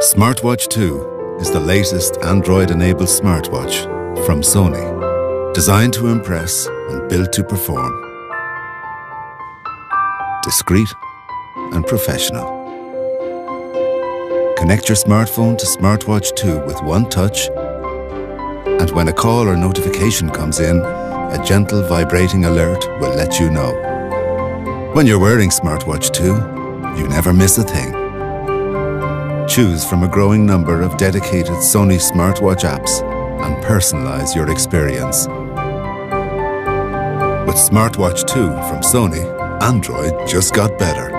SmartWatch 2 is the latest Android-enabled smartwatch from Sony, designed to impress and built to perform. Discreet and professional. Connect your smartphone to SmartWatch 2 with one touch, and when a call or notification comes in, a gentle vibrating alert will let you know. When you're wearing SmartWatch 2, you never miss a thing. Choose from a growing number of dedicated Sony SmartWatch apps and personalize your experience. With SmartWatch 2 from Sony, Android just got better.